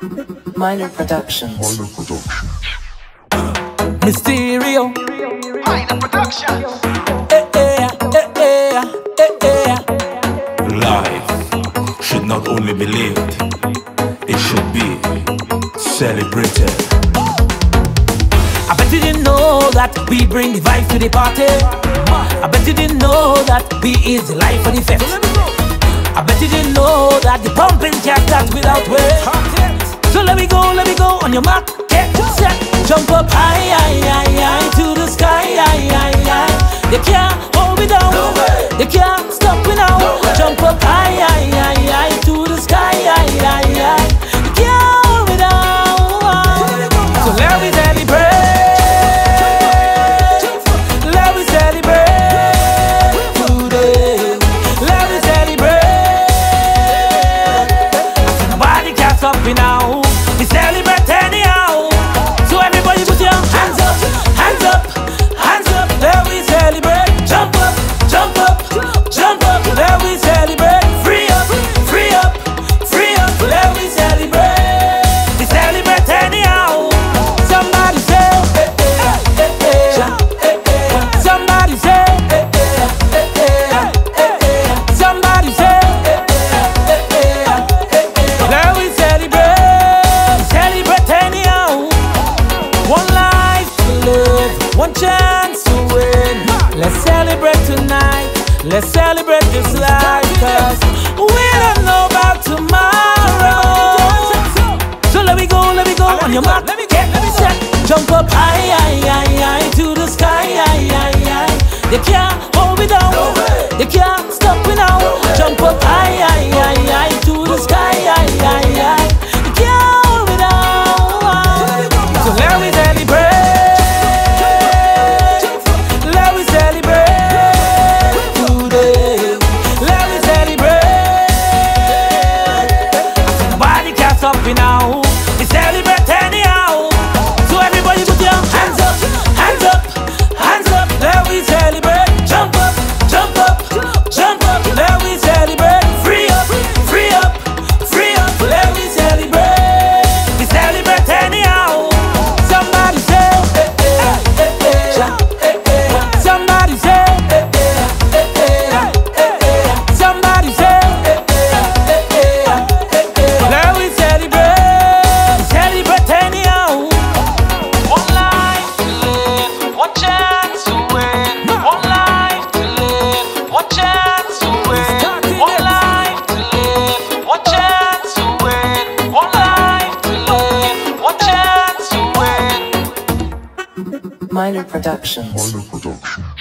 Minor Productions. Mysterio. Minor Productions. Life should not only be lived, it should be celebrated. I bet you didn't know that we bring the vibe to the party. I bet you didn't know that we is the life of the fest. I bet you didn't know that the pumping can't start without weight. So let me go on your mark, get set, jump up high, to the sky, They can't hold me down, they can't stop me now. Jump up high, to the sky, They can't hold me down. So let me celebrate, let me celebrate today. Let me celebrate. I said nobody can stop me now. We celebrate anyhow. So everybody put your hands up, hands up, hands up. Let me celebrate. Jump up, jump up, jump up. Let me celebrate. Free up, free up, free up. Let me celebrate. We celebrate anyhow. Somebody say, somebody say, somebody say, let me celebrate. Celebrate anyhow. One life to live, one chance to win. Let's celebrate tonight. Let's celebrate this life, 'cause we don't know about tomorrow. So let me go on your mark, get set, jump up high, to the sky, They can't hold me down, they can't stop me now. Jump up high, to the sky, They can't hold me down. So let me celebrate, let me celebrate today. Let me celebrate. I said nobody can stop me now. We celebrate anyhow. So everybody put your hands up, hands up, hands up. Let me celebrate. Jump up, jump up, jump up. Let me celebrate. Free up, free up, free up. Let me celebrate. We celebrate anyhow. Somebody say, somebody say, somebody say, let me celebrate. Celebrate anyhow. One life to live, one chance to win. One life to live, one chance to win. One life to live, one chance to win. One life to live, one chance to win. Minor Productions. Minor Productions.